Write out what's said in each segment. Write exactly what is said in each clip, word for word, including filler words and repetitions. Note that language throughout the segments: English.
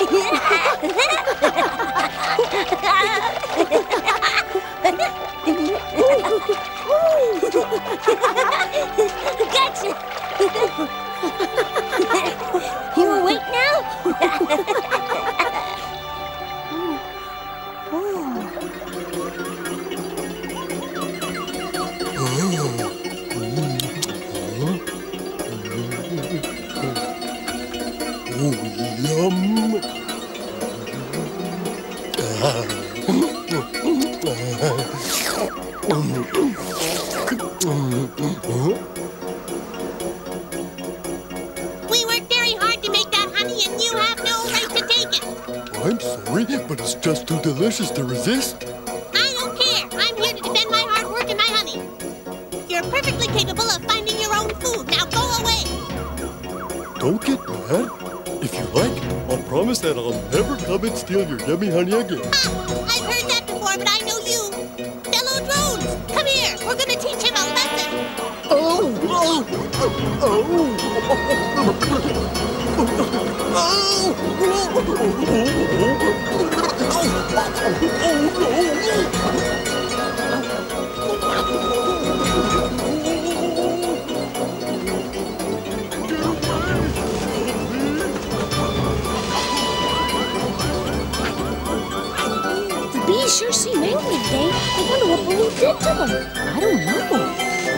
Gotcha! You awake now? Oh, yum! We worked very hard to make that honey, and you have no right to take it. I'm sorry, but it's just too delicious to resist. I don't care. I'm here to defend my hard work and my honey. You're perfectly capable of finding your own food. Now go away. Don't get mad. If you like, I'll promise that I'll never come and steal your yummy honey again. Ha! I've heard that before, but I know you. Fellow drones, come here. We're going to teach him a lesson. Oh! Oh! Oh! The bees sure seem angry today. I wonder what Baloo did to them. I don't know.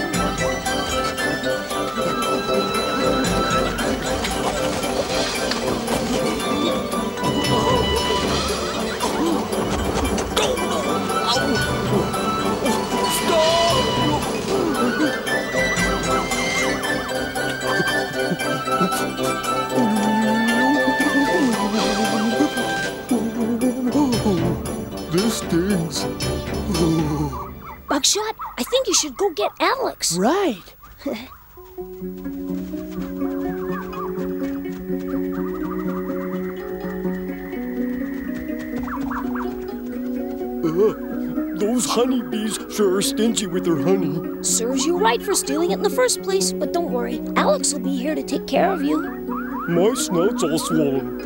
This stings. Buckshot, I think you should go get Alex. Right. Uh, those honeybees sure are stingy with their honey. Serves you right for stealing it in the first place, but don't worry. Alex will be here to take care of you. My snout's all swollen.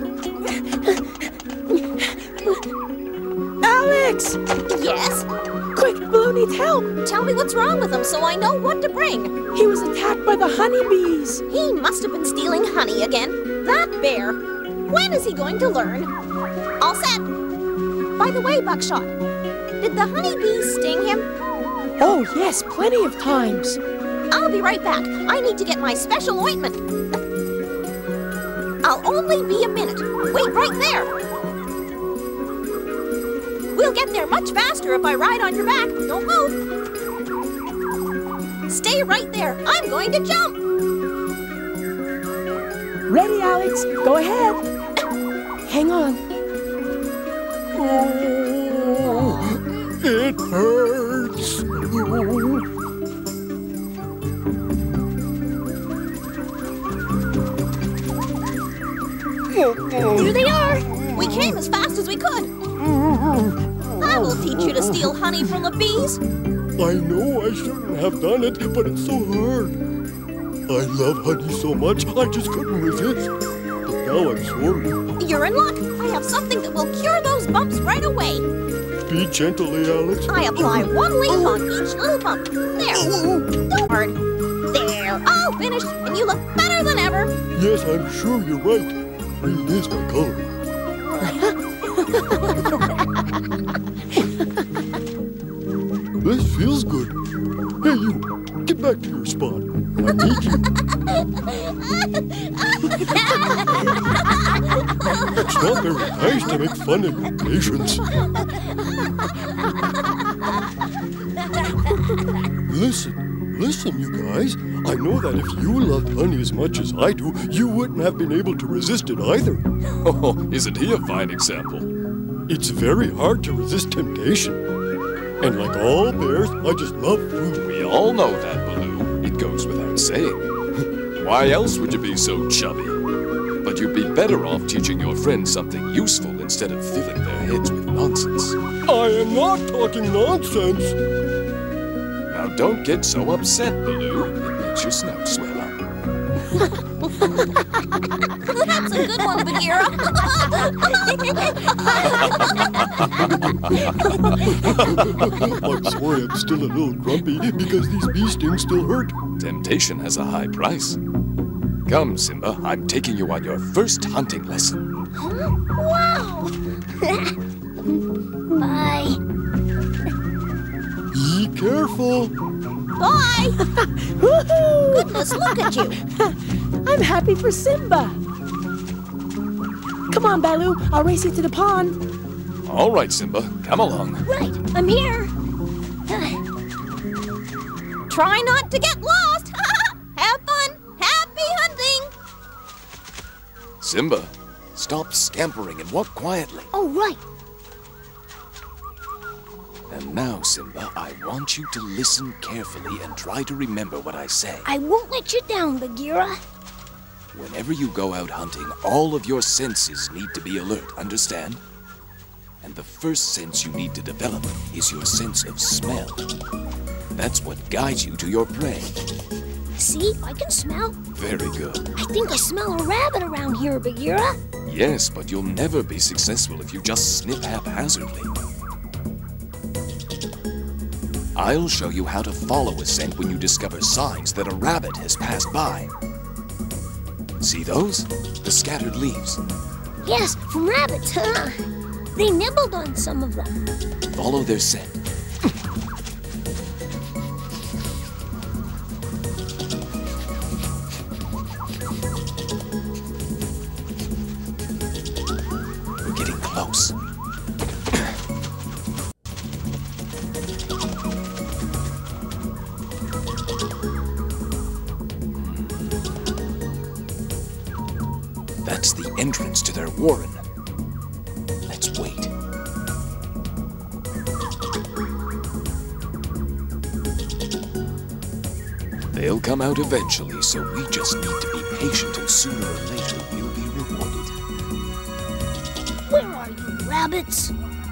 Alex! Yes? Quick, Baloo needs help. Tell me what's wrong with him so I know what to bring. He was attacked by the honeybees. He must have been stealing honey again. That bear. When is he going to learn? All set. By the way, Buckshot, did the honeybees sting him? Oh, yes, plenty of times. I'll be right back. I need to get my special ointment. I'll only be a minute. Wait right there. We'll get there much faster if I ride on your back. Don't move. Stay right there. I'm going to jump. Ready, Alex? Go ahead. Hang on. Oh, it hurts. Here they are. We came as fast as we could. I will teach you to steal honey from the bees. I know I shouldn't have done it, but it's so hard. I love honey so much, I just couldn't resist. But now I'm sorry. You're in luck. I have something that will cure those bumps right away. Be gentle, eh, Alex? I apply one leaf on each little bump. There. Don't worry. There. All finished, and you look better than ever. Yes, I'm sure you're right. Green is my color. This feels good. Hey, you, get back to your spot. I need you. It's not very nice to make fun of your patients. Listen, listen, you guys. I know that if you loved honey as much as I do, you wouldn't have been able to resist it either. Oh, isn't he a fine example? It's very hard to resist temptation. And like all bears, I just love food. We all know that, Baloo. It goes without saying. Why else would you be so chubby? But you'd be better off teaching your friends something useful instead of filling their heads with nonsense. I am not talking nonsense. Now don't get so upset, Baloo. It makes your snout swell up. That's a good one, Bagheera. I'm sorry I'm still a little grumpy because these bee stings still hurt. Temptation has a high price. Come, Simba, I'm taking you on your first hunting lesson. Wow! Bye. Be careful. Bye. Woohoo! Goodness, look at you. I'm happy for Simba. Come on, Baloo. I'll race you to the pond. All right, Simba, come along. Right, I'm here. Try not to get lost. Have fun. Happy hunting. Simba, stop scampering and walk quietly. Oh, right. And now, Simba, I want you to listen carefully and try to remember what I say. I won't let you down, Bagheera. Whenever you go out hunting, all of your senses need to be alert, understand? And the first sense you need to develop is your sense of smell. That's what guides you to your prey. See, I can smell. Very good. I think I smell a rabbit around here, Bagheera. Yes, but you'll never be successful if you just sniff haphazardly. I'll show you how to follow a scent when you discover signs that a rabbit has passed by. See those? The scattered leaves. Yes, from rabbits, huh? They nibbled on some of them. Follow their scent. We're getting close. That's the entrance to their warren. Let's wait. They'll come out eventually, so we just need to be patient, and sooner or later we'll be rewarded. Where are you, rabbits?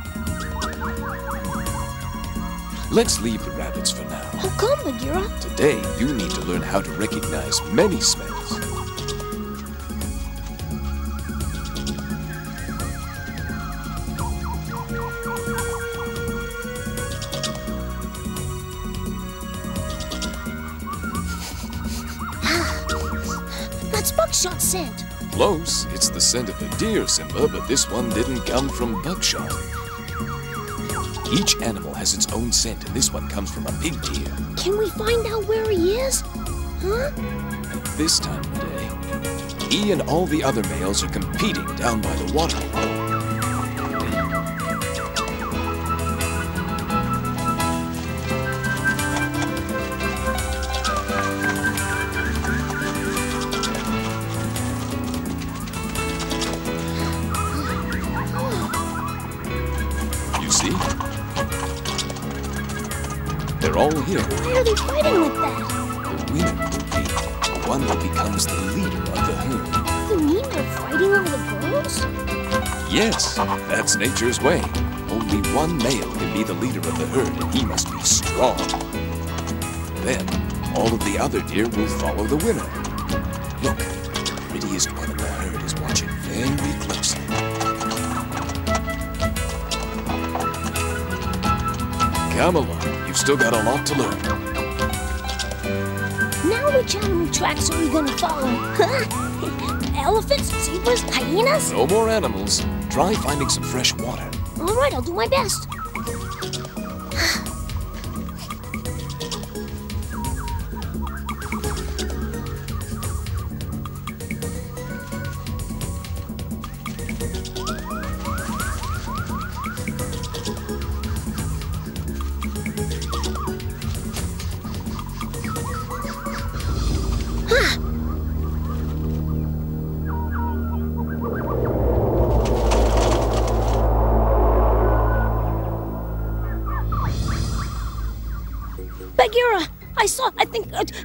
Let's leave the rabbits for now. How come, Bagheera? Today, you need to learn how to recognize many smells. That's Buckshot's scent. Close. It's the scent of a deer, Simba, but this one didn't come from Buckshot. Each animal has its own scent, and this one comes from a big deer. Can we find out where he is? Huh? At this time of day, he and all the other males are competing down by the water hole. See? They're all here. Why are they fighting like that? The winner will be the one that becomes the leader of the herd. You mean they're fighting over the girls? Yes, that's nature's way. Only one male can be the leader of the herd, and he must be strong. Then, all of the other deer will follow the winner. Look, the prettiest one in the herd is watching very closely. Come along, you've still got a lot to learn. Now which animal tracks are we gonna follow? Huh? Elephants, zebras, hyenas? No more animals. Try finding some fresh water. All right, I'll do my best. Bagheera, I saw, I think, uh,